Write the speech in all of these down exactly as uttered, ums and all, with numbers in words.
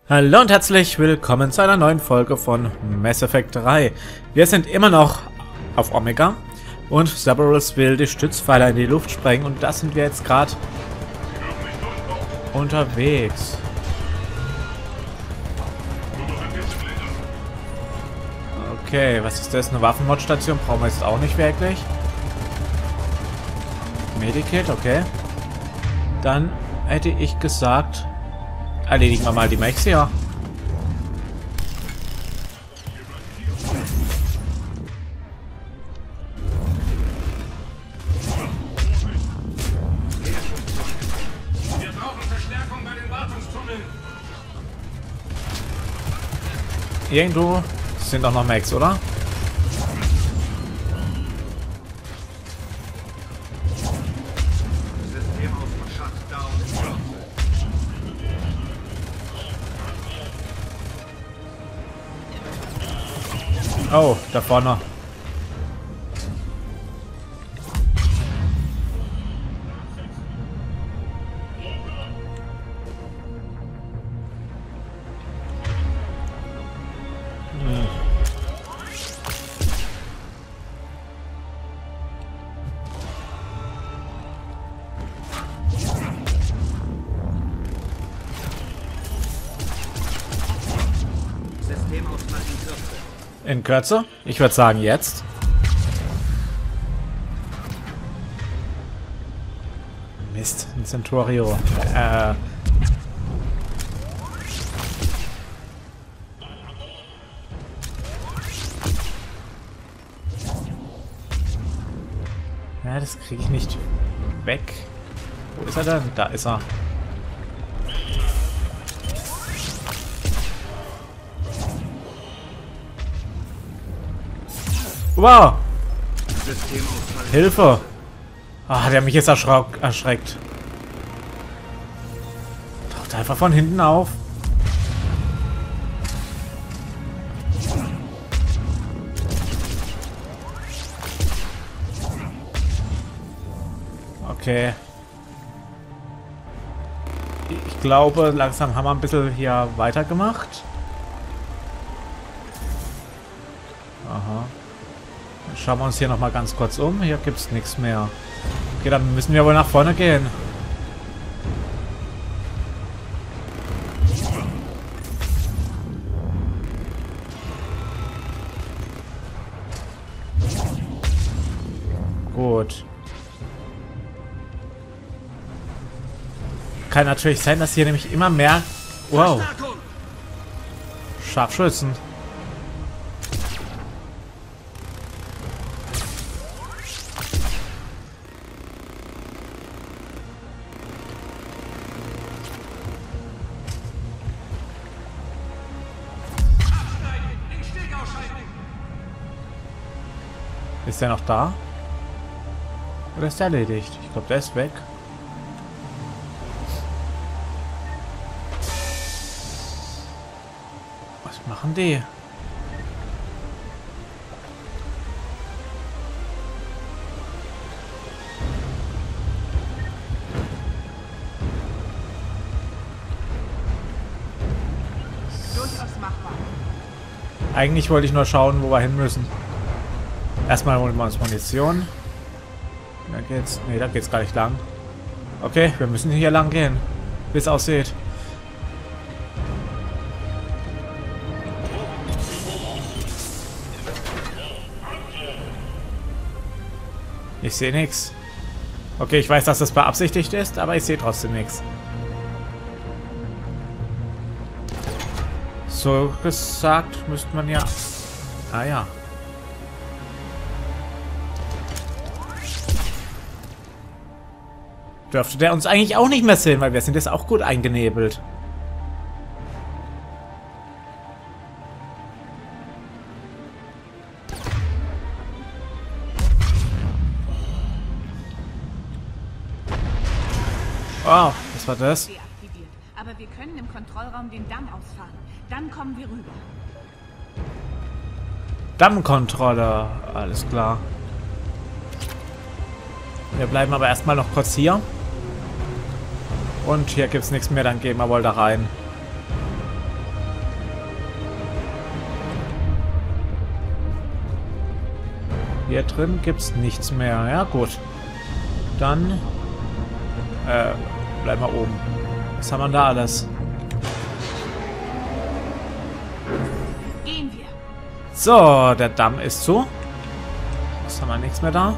Hallo und herzlich willkommen zu einer neuen Folge von Mass Effect drei. Wir sind immer noch auf Omega und Cerberus will die Stützpfeiler in die Luft sprengen und da sind wir jetzt gerade unterwegs. Okay, was ist das? Eine Waffenmodstation brauchen wir jetzt auch nicht wirklich. Medikit, okay. Dann hätte ich gesagt, erledigen wir mal die Mechs hier. Wir brauchen Verstärkung bei den Wartungstunneln. Irgendwo sind auch noch Mechs, oder? Oh, da vorne. Hm. Systemausfall in Kürze. In Kürze? Ich würde sagen jetzt. Mist, ein Centurio. Äh. Ja, das kriege ich nicht weg. Wo ist er denn? Da ist er. Wow! Hilfe! Ah, der hat mich jetzt erschrock, erschreckt. Taucht einfach von hinten auf. Okay. Ich glaube, langsam haben wir ein bisschen hier weitergemacht. Aha. Schauen wir uns hier noch mal ganz kurz um. Hier gibt es nichts mehr. Okay, dann müssen wir wohl nach vorne gehen. Gut. Kann natürlich sein, dass hier nämlich immer mehr... Wow. Scharfschützen. Ist der noch da? Oder ist der erledigt? Ich glaube, der ist weg. Was machen die? Durchaus machbar. Eigentlich wollte ich nur schauen, wo wir hin müssen. Erstmal holen wir uns Munition. Da geht's. Ne, da geht's gar nicht lang. Okay, wir müssen hier lang gehen. Wie es aussieht. Ich sehe nichts. Okay, ich weiß, dass das beabsichtigt ist, aber ich sehe trotzdem nichts. So gesagt müsste man ja... Ah ja. Dürfte der uns eigentlich auch nicht mehr sehen, weil wir sind jetzt auch gut eingenebelt. Wow, was war das? Deaktiviert. Aber wir können im Kontrollraum den Damm ausfahren. Dann kommen wir rüber. Dammkontrolle, alles klar. Wir bleiben aber erstmal noch kurz hier. Und hier gibt es nichts mehr, dann gehen wir wohl da rein. Hier drin gibt es nichts mehr. Ja, gut. Dann äh, bleiben wir oben. Was haben wir da alles? Gehen wir. So, der Damm ist zu. Jetzt haben wir nichts mehr da.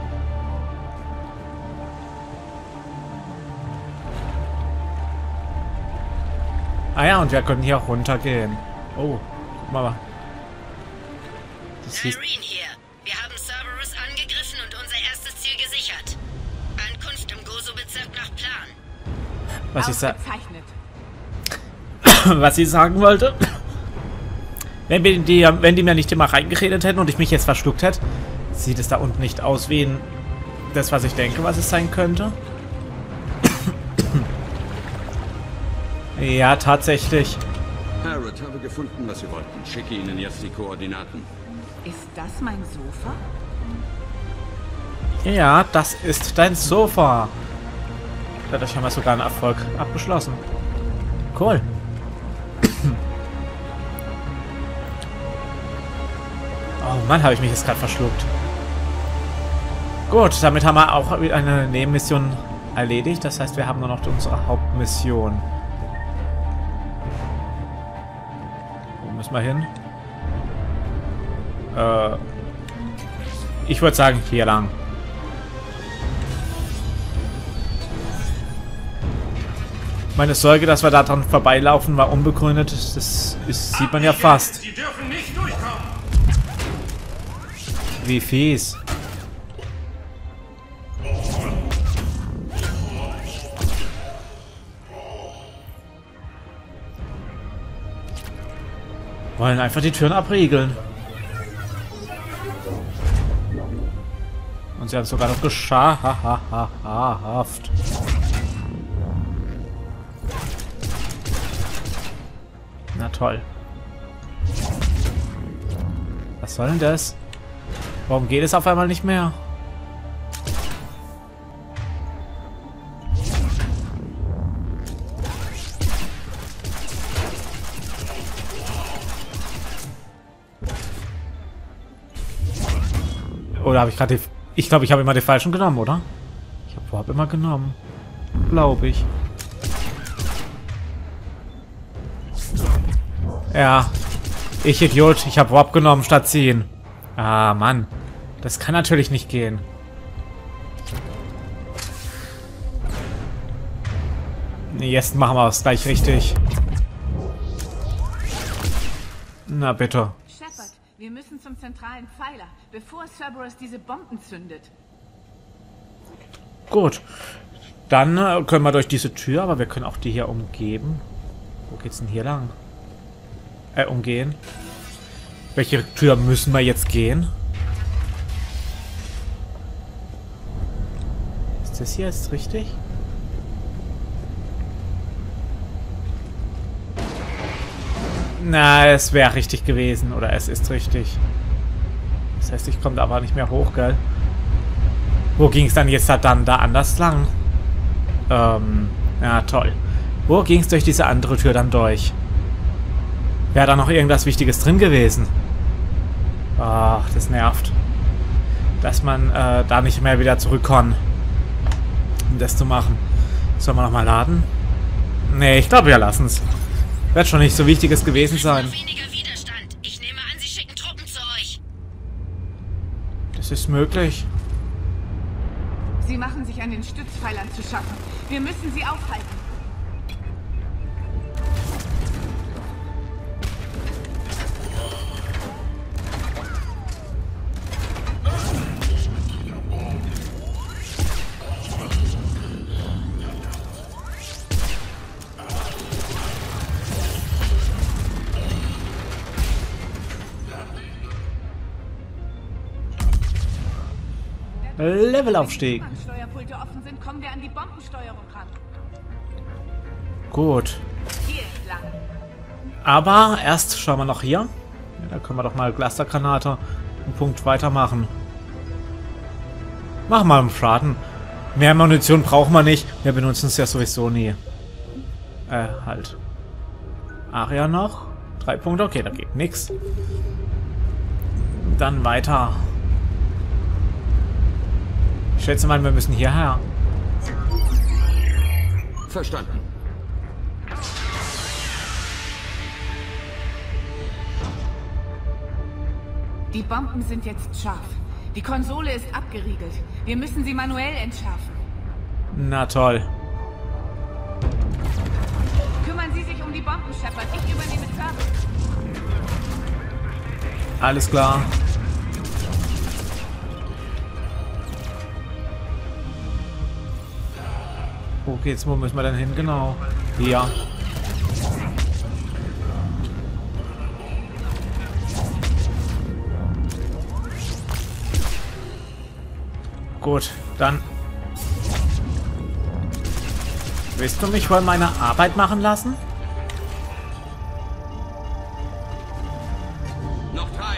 Ah ja, und wir können hier runtergehen. Oh, guck mal. Das hieß... Irene hier. Wir haben Cerberus angegriffen und unser erstes Ziel gesichert. Ankunft im Gozo-Bezirk nach Plan. Was ich, sa Ausgezeichnet. was ich sagen wollte. Wenn, wir die, wenn die mir nicht immer reingeredet hätten und ich mich jetzt verschluckt hätte, sieht es da unten nicht aus wie ein, das, was ich denke, was es sein könnte. Ja, tatsächlich. Harrod, habe gefunden, was Sie wollten. Schicke Ihnen jetzt die Koordinaten. Ist das mein Sofa? Ja, das ist dein Sofa. Dadurch haben wir sogar einen Erfolg abgeschlossen. Cool. Oh Mann, habe ich mich jetzt gerade verschluckt. Gut, damit haben wir auch eine Nebenmission erledigt. Das heißt, wir haben nur noch unsere Hauptmission. Wo müssen wir hin? Äh, ich würde sagen, hier lang. Meine Sorge, dass wir da dran vorbeilaufen, war unbegründet. Das ist, sieht man ja fast. Sie dürfen nicht durchkommen. Wie fies. Wollen einfach die Türen abriegeln. Und sie haben sogar noch geschafft. Na toll. Was soll denn das? Warum geht es auf einmal nicht mehr? Oder habe ich gerade die... Ich glaube, ich habe immer die falschen genommen, oder? Ich habe überhaupt immer genommen. Glaube ich. Ja. Ich Idiot. Ich habe Warp genommen statt ziehen. Ah, Mann. Das kann natürlich nicht gehen. Nee, jetzt machen wir es gleich richtig. Na bitte. Shepard, wir müssen zum zentralen Pfeiler, bevor Cerberus diese Bomben zündet. Gut. Dann äh, können wir durch diese Tür, aber wir können auch die hier umgeben. Wo geht's denn hier lang? Äh, umgehen. Welche Tür müssen wir jetzt gehen? Ist das hier jetzt richtig? Na, es wäre richtig gewesen. Oder es ist richtig. Das heißt, ich komme da aber nicht mehr hoch, gell? Wo ging es dann jetzt da dann da anders lang? Ähm, ja, toll. Wo ging es durch diese andere Tür dann durch? Wäre da noch irgendwas Wichtiges drin gewesen? Ach, das nervt. Dass man äh, da nicht mehr wieder zurückkommt, um das zu machen. Sollen wir nochmal laden? Nee, ich glaube, wir lassen es. Wird schon nicht so Wichtiges gewesen sein. Weniger Widerstand. Ich nehme an, Sie schicken Truppen zu euch. Das ist möglich. Sie machen sich an den Stützpfeilern zu schaffen. Wir müssen sie aufhalten. Levelaufstieg. Wenn die Steuerpulte offen sind, kommen wir an die Bombensteuerung ran. Gut. Hier entlang. Aber erst schauen wir noch hier. Ja, da können wir doch mal Clustergranate einen Punkt weitermachen. Mach mal einen Schaden. Mehr Munition brauchen wir nicht. Wir benutzen es ja sowieso nie. Äh, halt. Aria noch. Drei Punkte. Okay, da geht nichts. Dann weiter. schätze mal, wir müssen hierher. Verstanden. Die Bomben sind jetzt scharf. Die Konsole ist abgeriegelt. Wir müssen sie manuell entschärfen. Na toll. Kümmern Sie sich um die Bomben, Shepard. Ich übernehme Service. Alles klar. Wo geht's? Wo müssen wir denn hin? Genau. Hier. Gut, dann. Willst du mich wohl meine Arbeit machen lassen? Noch drei.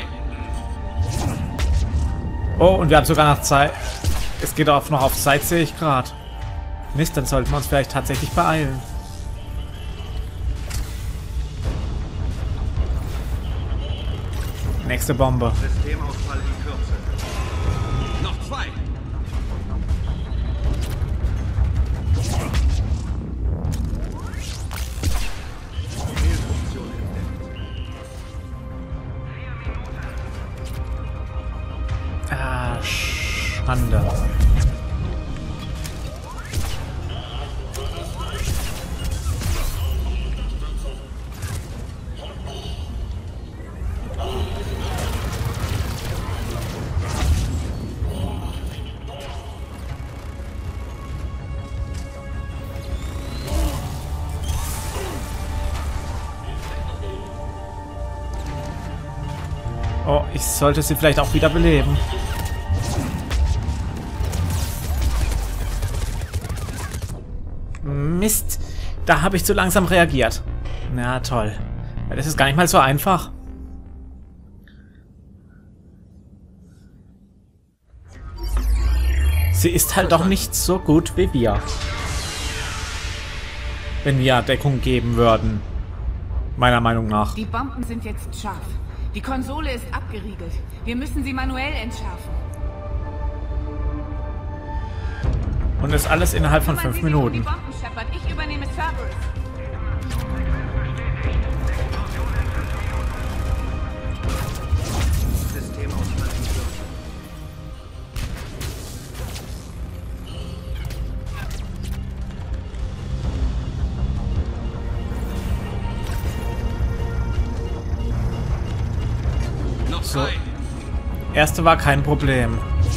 Oh, und wir haben sogar noch Zeit. Es geht auch noch auf Zeit, sehe ich gerade. Mist, dann sollten wir uns vielleicht tatsächlich beeilen. Nächste Bombe. Systemausfall in Kürze. Noch zwei. Fehlfunktion entdeckt. Ah, Schande. Oh, ich sollte sie vielleicht auch wieder beleben. Mist, da habe ich zu langsam reagiert. Na toll. Das ist gar nicht mal so einfach. Sie ist halt doch nicht so gut wie wir. Wenn wir Deckung geben würden. Meiner Meinung nach. Die Bomben sind jetzt scharf. Die Konsole ist abgeriegelt. Wir müssen sie manuell entschärfen. Und das alles innerhalb von Kümmern fünf Sie sich um Minuten. die Bomben, Shepard. Ich übernehme Cerberus. Systemausfall in Kürze. Noch So. drei. Erste war kein Problem.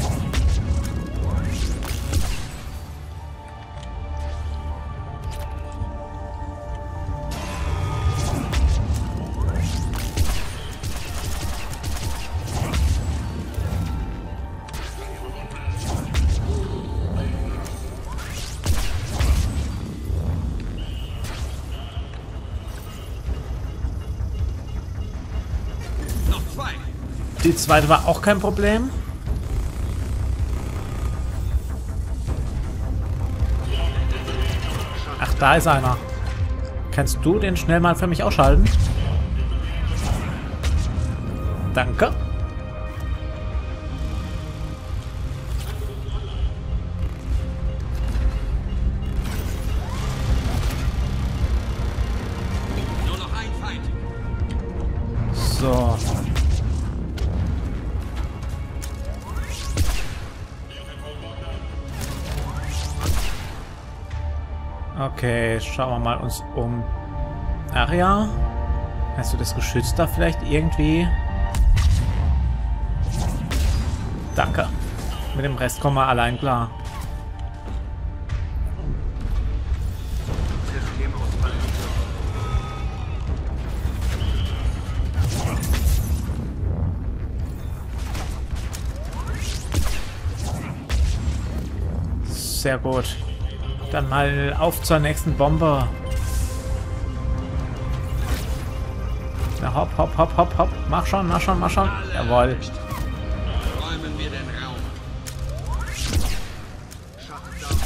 Noch zwei. Die zweite war auch kein Problem. Ach, da ist einer. Kannst du den schnell mal für mich ausschalten? Danke. Nur noch ein Feind. So. Okay, schauen wir mal uns um. Aria? Hast du das Geschütz da vielleicht irgendwie? Danke. Mit dem Rest kommen wir allein klar. Systemausfall in Kürze. Sehr gut. Dann mal auf zur nächsten Bombe. Na hopp, hopp, hopp, hopp, hopp. Mach schon, mach schon, mach schon. Jawohl. Räumen wir den Raum. Shutdown.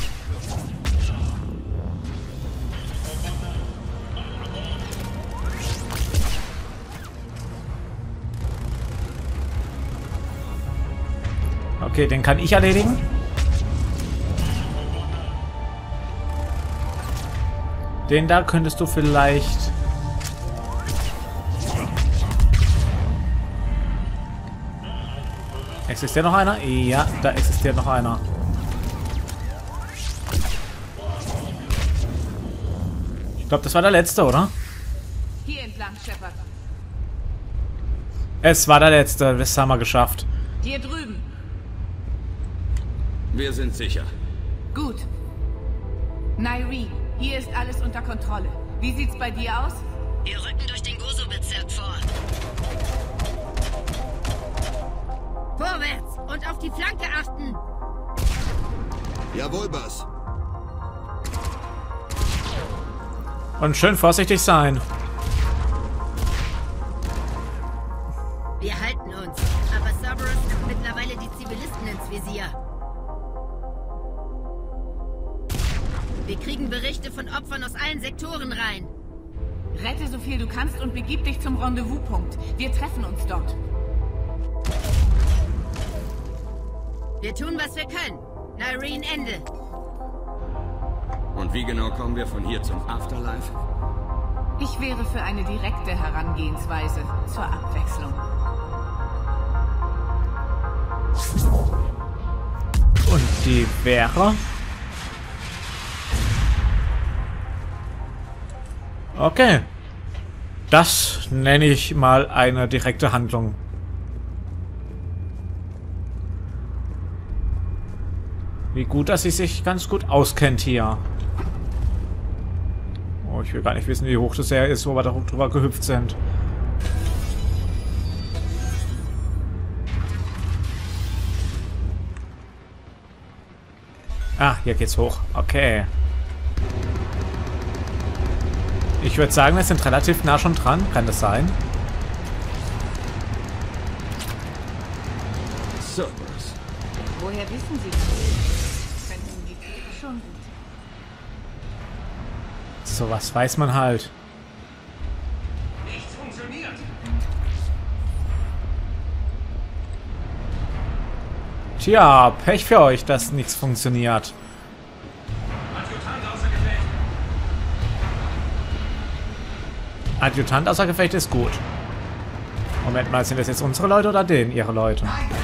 Okay, den kann ich erledigen. Den da könntest du vielleicht... Existiert noch einer? Ja, da existiert noch einer. Ich glaube, das war der letzte, oder? Hier entlang, Shepard. Es war der letzte. Das haben wir geschafft. Hier drüben. Wir sind sicher. Gut. Nyree, hier ist alles unter Kontrolle. Wie sieht's bei dir aus? Wir rücken durch den Gozo-Bezirk vor. Vorwärts und auf die Flanke achten. Jawohl, Boss. Und schön vorsichtig sein. Wir halten uns, aber Cerberus hat mittlerweile die Zivilisten ins Visier. Wir kriegen Berichte von Opfern aus allen Sektoren rein. Rette so viel du kannst und begib dich zum Rendezvous-Punkt. Wir treffen uns dort. Wir tun, was wir können. Nyree, Ende. Und wie genau kommen wir von hier zum Afterlife? Ich wäre für eine direkte Herangehensweise zur Abwechslung. Und die wäre... Okay. Das nenne ich mal eine direkte Handlung. Wie gut, dass sie sich ganz gut auskennt hier. Oh, ich will gar nicht wissen, wie hoch das her ist, wo wir da drüber gehüpft sind. Ah, hier geht's hoch. Okay. Ich würde sagen, wir sind relativ nah schon dran. Kann das sein? Cerberus. Woher wissen Sie das? Könnten die schon gut. So was weiß man halt. Nichts funktioniert. Tja, Pech für euch, dass nichts funktioniert. Adjutant außer Gefecht. Adjutant außer Gefecht ist gut. Moment mal, sind das jetzt unsere Leute oder denen ihre Leute?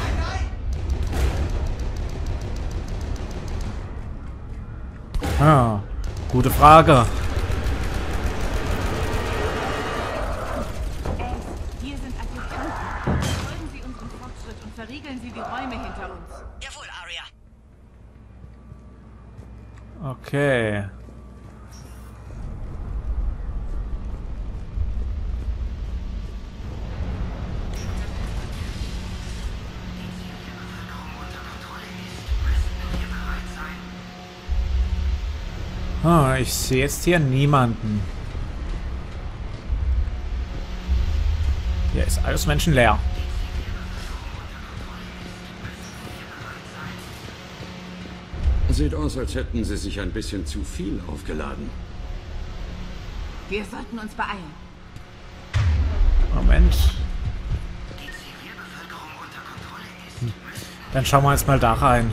Ah, gute Frage. Hier sind Adjutanten. Folgen Sie unserem Fortschritt und verriegeln Sie die Räume hinter uns. Jawohl, Aria. Okay. Ah, ich sehe jetzt hier niemanden. Hier ist alles menschenleer. Sieht aus, als hätten sie sich ein bisschen zu viel aufgeladen. Wir sollten uns beeilen. Moment. Hm. Dann schauen wir jetzt mal da rein.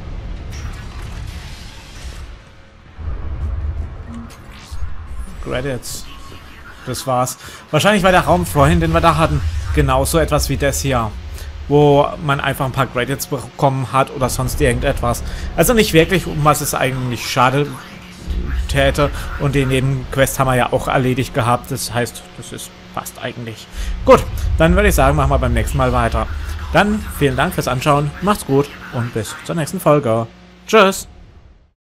Credits. Das war's. Wahrscheinlich war der Raum vorhin, den wir da hatten, genauso etwas wie das hier. Wo man einfach ein paar Credits bekommen hat oder sonst irgendetwas. Also nicht wirklich, um was es eigentlich schade täte. Und die Nebenquest haben wir ja auch erledigt gehabt. Das heißt, das ist fast eigentlich. Gut, dann würde ich sagen, machen wir beim nächsten Mal weiter. Dann vielen Dank fürs Anschauen, macht's gut und bis zur nächsten Folge. Tschüss!